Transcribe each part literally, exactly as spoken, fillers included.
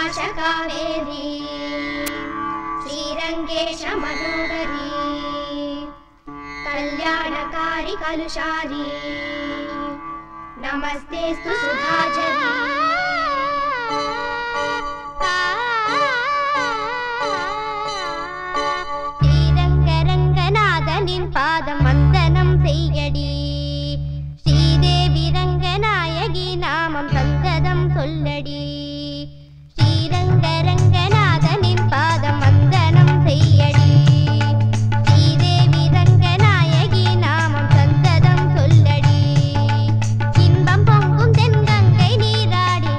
कैलाश कावेरी श्रीरंगेश मनोहरी कल्याणकारी कलुषारी नमस्तेस्तु सुधाचरी श्रीरंगरंगनाथनिन पादम वंदनम सेयडी श्रीदेवी रंगनायकी नामम संतदम सोल्लडी श्रीरंगरंगनाथनिन पादम वंदनम सेयडी श्रीदेवी रंगनायकी नामम संतदम सोल्लडी इன்பம் பொங்கும் தென்கங்கை நீராடி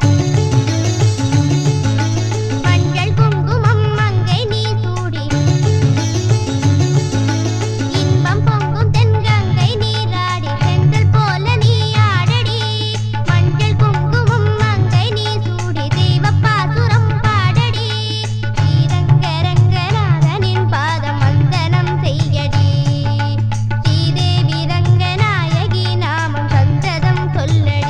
மஞ்சள் குங்குமம் மங்கை நீ சூடி இன்பம் பொங்கும் தென்கங்கை நீராடி செந்தல் போல நீ ஆடடி மஞ்சள் குங்குமம் மங்கை நீ சூடி தெய்வப்பாசுரம் பாடடி ஸ்ரீரங்கரங்கநாதனின் பாதம் வந்தனம் செய்யடி ஸ்ரீதேவி ரங்கநாயகி நாமம் சந்ததம் சொல்லடி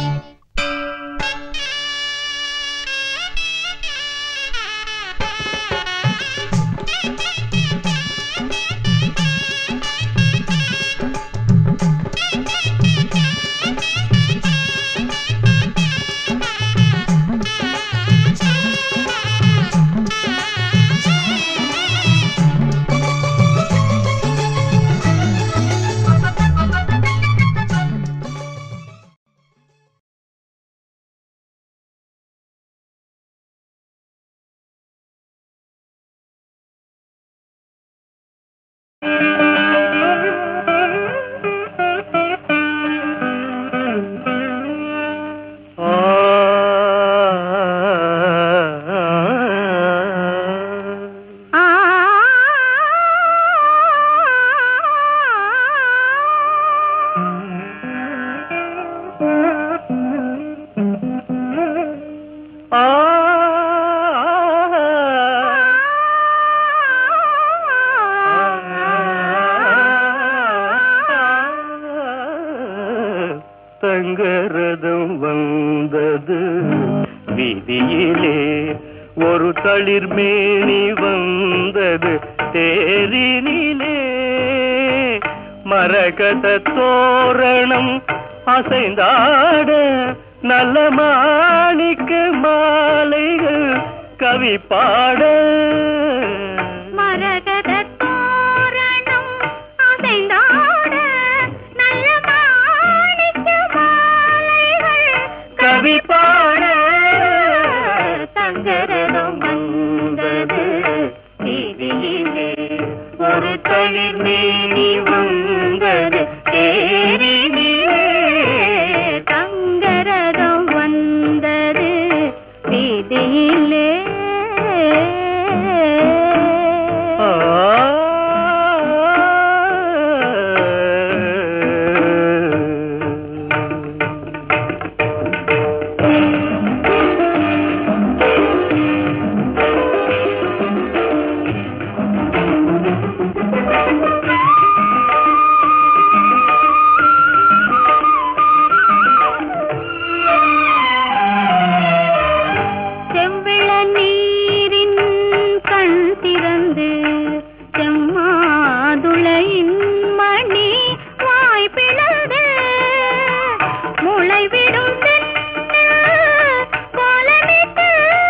தங்கரதம் வந்தது வீதியிலே ஒரு தளிர்மேனி வந்தது தேரினிலே மரகத தோரணம் அசைந்தாட நல்ல மாணிக்க மாலைகள் கவி பாட மரகத தோரணம் அசைந்தாட நல்ல மாணிக்க மாலைகள் கவி பாட தங்கரதம் வந்தது வீதியிலே ஒரு தளிர்மேனி வந்தது தேரினிலே தங்கரதம் வந்தது வீதியிலே செவ்விள நீரின் கண் திறந்து செம்மாதுளையின் மணி வாய் பிளந்து முளைவிடும் கோலமிட்டு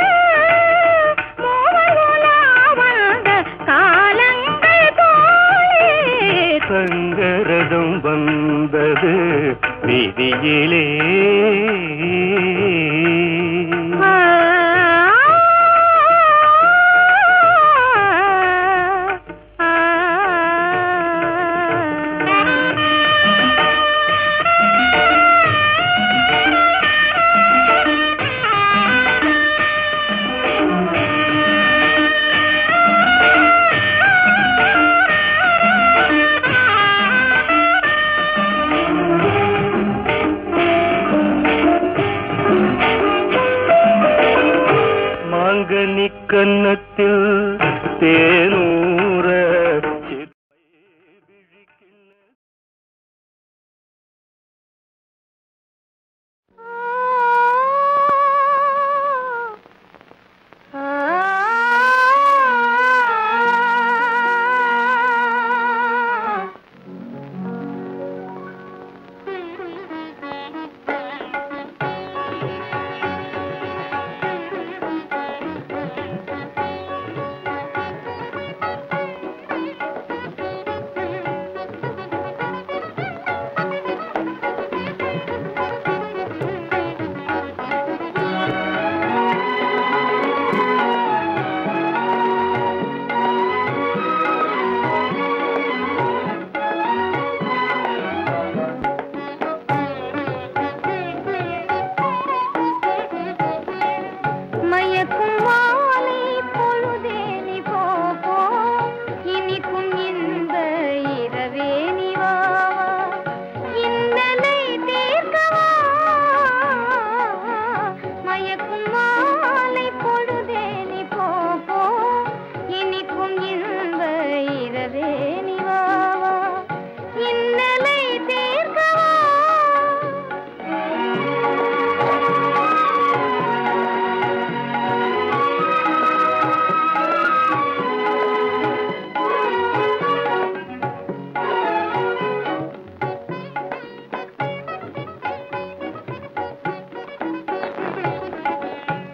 மூவர் உலா வந்த காலங்கள் போலே தங்கரதம் வந்தது வீதியிலே மாங்கனி கன்னத்தில் தேனூர ஆ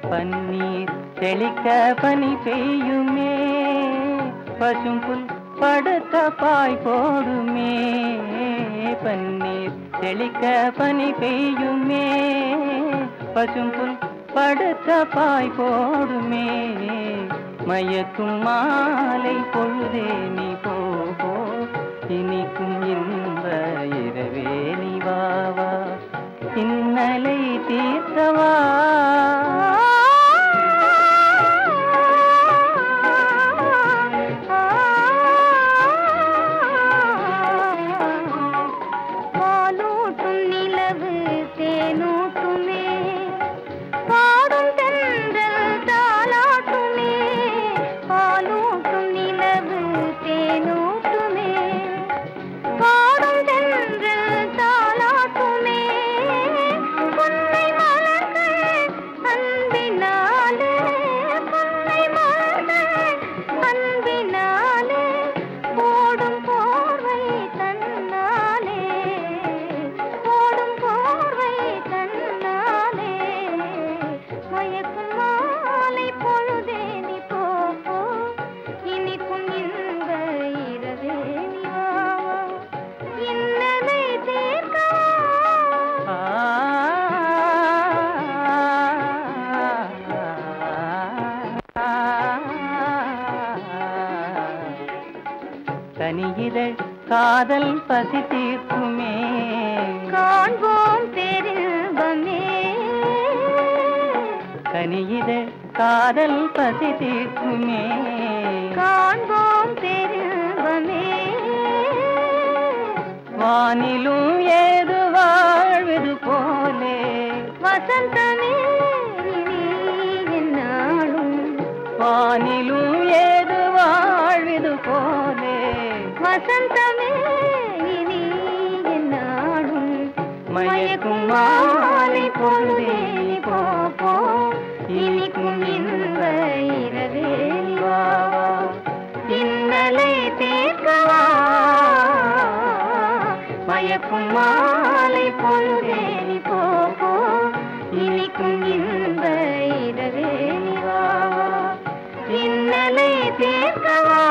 பன்னீர் தெளிக்க பனி பெய்யுமே, பசும் புல் படுத்த பாய் போடுமே. பன்னீர் தெளிக்க பனி பெய்யுமே, பசும் புல் படுத்த பாய் போடுமே. மயக்கும் மாலை பொழுதே நீ போ, இனிக்கும் இன்ப இரவே நீ வா வா, இன்னலை தீர்த்தவா. பாலூட்டும் நிலவு தேனூட்டுமே, பாடும் தென்றல் தாலாட்டுமே. பாலூட்டும் நிலவு தேனூட்டுமே, பாடும் தென்றல் தாலாட்டுமே. பொன்னை மலர்கள் அன்பினாலே, பொன்னை மலர்கள் அன்பினாலே, போடும் போர்வை தன்னாலே, போடும் போர்வை தன்னாலே. மயக்கும் மாலை பொழுதே நீ போ, இனிக்கும் இன்ப இரவே நீ வா வா, இன்னலை தீர்க்கவா. தனியிதழ் காதல் பசி தீர்க்குமே, காண்போம் பெரும்பமே. கனியிதழ் காதல் பசி தீர்க்குமே, காண்போம் பெரும்பமே. வானிலும் ஏது வாழ்வது போலே, வசந்தமே நீ என்னாலும், வானிலும் ஏது வாழ்வது போலே. வசந்தமே நீ என்னாலும். மயக்கும் மாலை பொழுதே நீ போ போ, இனிக்கும் இன்ப இரவே நீ வா வா, இன்னலை தீர்க்கவா. மயக்கும் மாலை பொழுதே நீ போ போ, இனிக்கும் இன்ப இரவே நீ வா வா, இன்னலை தீர்க்கவா.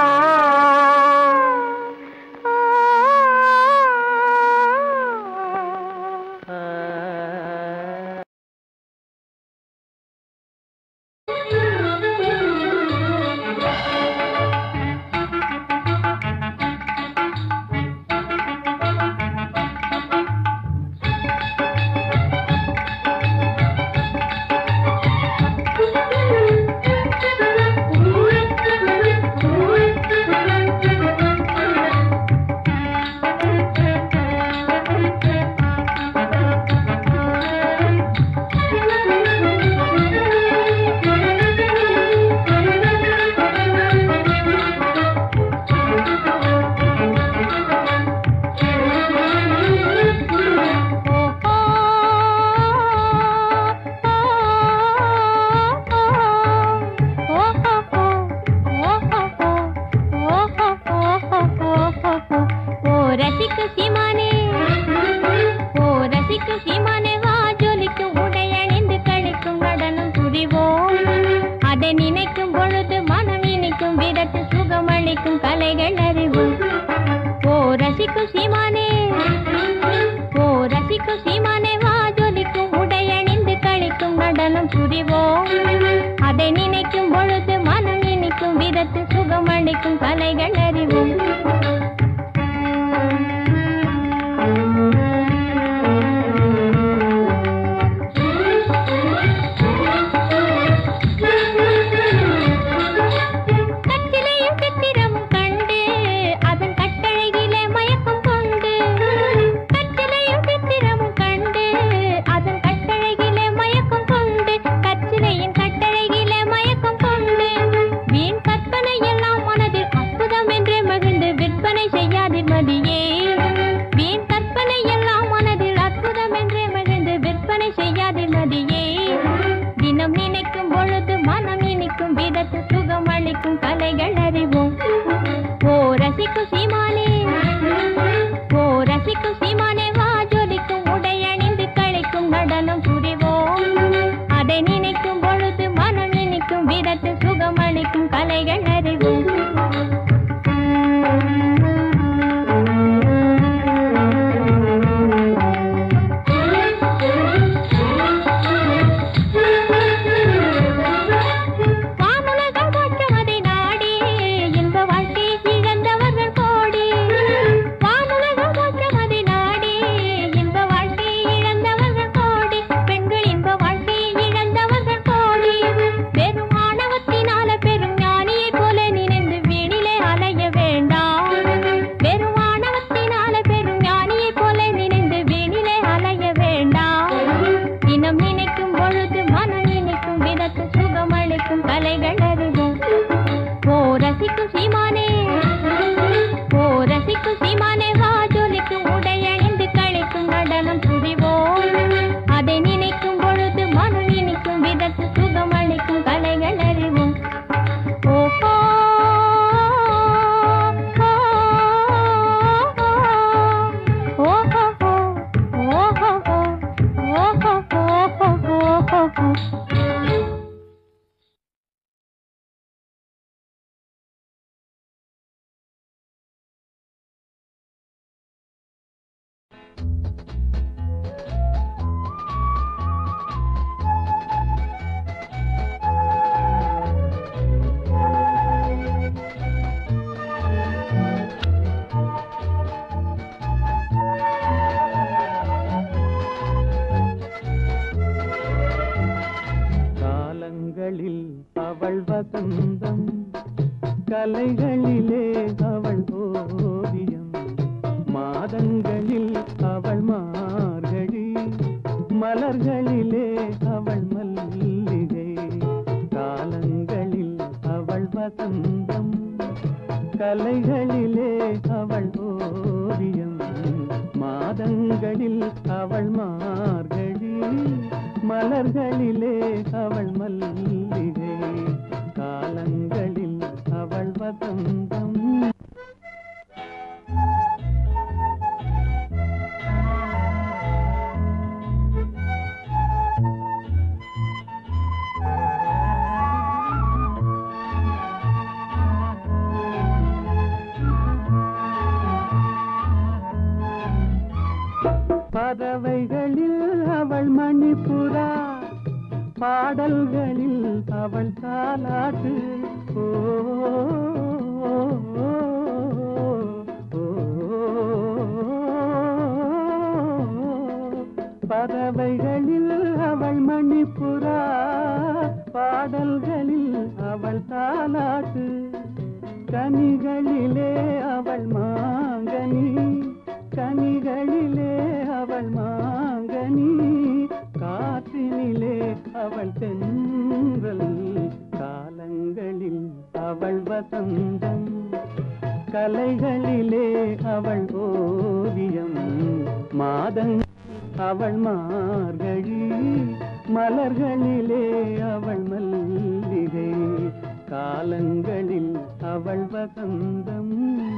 அதை நினைக்கும் பொழுது அவள் வசந்தம், கலைகளிலே அவள் ஓவியம், மாதங்களில் அவள் மார்கழி, மலர்களிலே அவள் மல்லிகை, காலங்களில் அவள் வசந்தம், கலைகளிலே அவள் ஓவியம், மாதங்களில் அவள் மார்கழி, மலர்களிலே அவள் மல்லிகை, காலங்களில் அவள் வசந்தம். பறவைகளில் அவள் மணிப்புறா, பாடல்களில் அவள் தாலாட்டு, ஓ, பறவைகளில் அவள் மணிப்புறா, பாடல்களில் அவள் தாலாட்டு, கனிகளிலே அவள் மாங்கனி, கனிகளிலே அவள் மாங்கனி, காற்றினிலே அவள் தென்றல், காலங்களில் அவள் வசந்தம், கலைகளிலே அவள் ஓவியம், மாதங் அவள் மார்கழி, மலர்களிலே அவள் மல்லிகை, காலங்களில் அவள் வசந்தம்.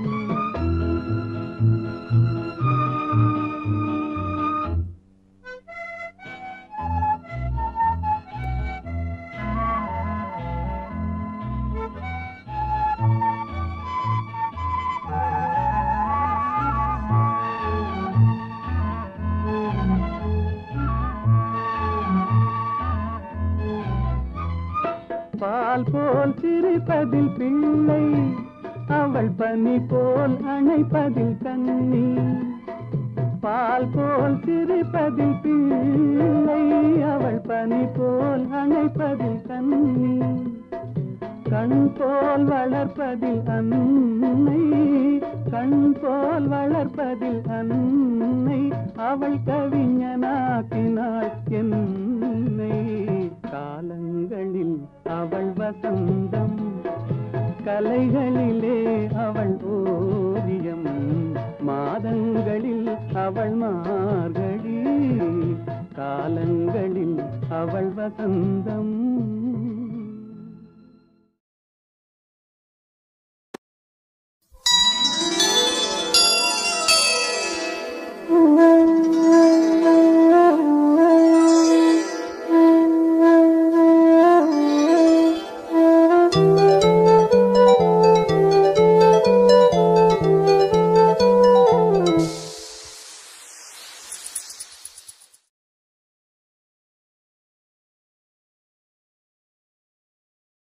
பால் போல் சிரிப்பதில் பிள்ளை, அவள் பனி போல் அணைப்பதில் கண்ணி, பால் போல் சிரிப்பதில் பிள்ளை, அவள் பனி போல் அணைப்பதில் கண்ணி, கண் போல் வளர்ப்பதில் அன்னை, கண் போல் வளர்ப்பதில் அன்னை, அவள் கவிஞனாக்கினாள் என்னை, காலங்களில் அவள் வசந்தம், கலைகளிலே அவள் ஓவியம், மாதங்களில் அவள் மார்கழி, காலங்களில் அவள் வசந்தம்.